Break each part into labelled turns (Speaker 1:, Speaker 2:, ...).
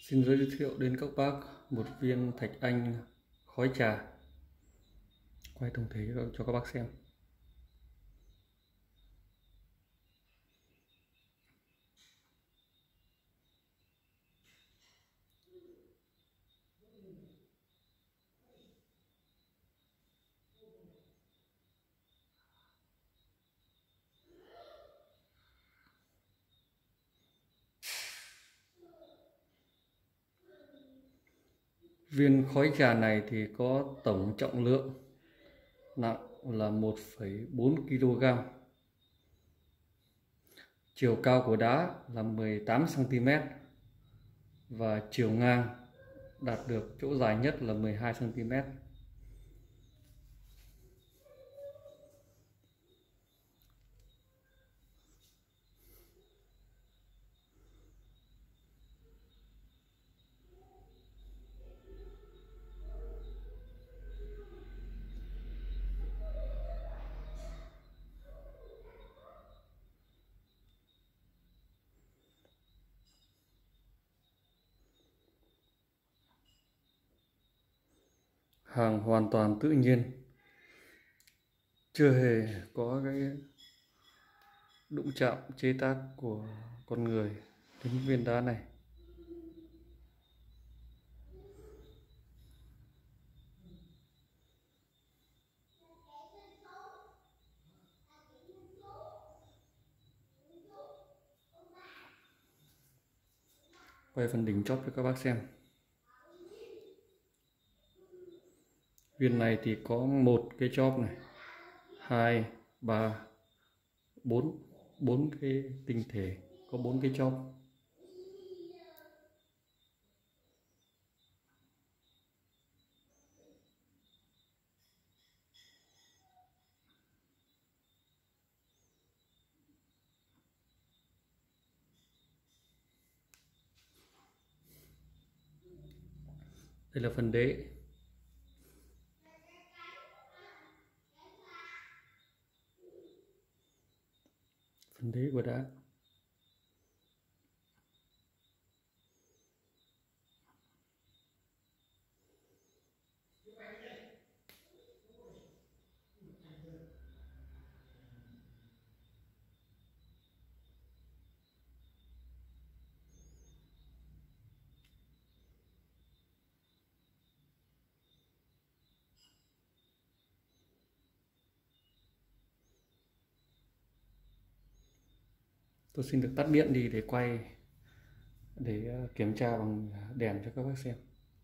Speaker 1: Xin giới thiệu đến các bác một viên thạch anh khói trà. Quay tổng thể cho các bác xem. Viên khói trà này thì có tổng trọng lượng nặng là 1,4 kg. Chiều cao của đá là 18 cm và chiều ngang đạt được chỗ dài nhất là 12 cm. Hàng hoàn toàn tự nhiên, chưa hề có cái đụng chạm chế tác của con người đến viên đá này. Quay phần đỉnh chóp cho các bác xem. Viên này thì có một cái chóp này, 2, 3, 4 cái tinh thể, có 4 cái chóp. Đây là phần đế. Phần đế của đá. Tôi xin được tắt điện đi để quay, để kiểm tra bằng đèn cho các bác xem.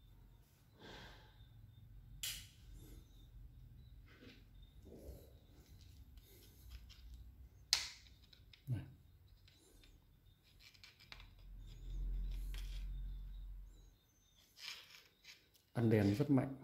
Speaker 1: Ăn đèn rất mạnh.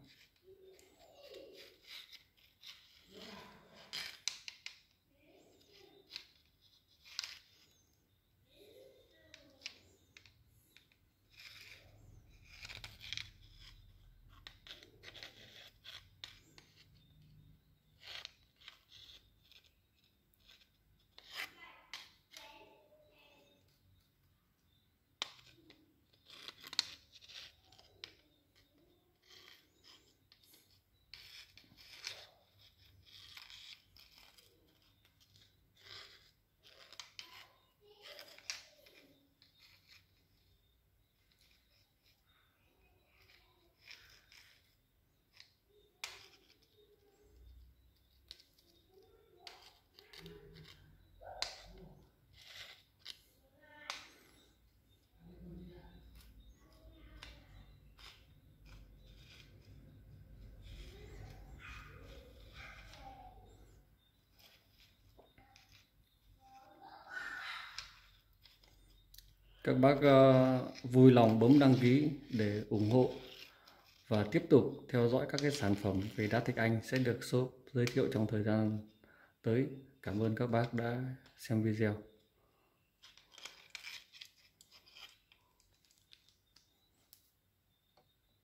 Speaker 1: Các bác vui lòng bấm đăng ký để ủng hộ và tiếp tục theo dõi các cái sản phẩm về đá thạch anh sẽ được shop giới thiệu trong thời gian tới. Cảm ơn các bác đã xem video.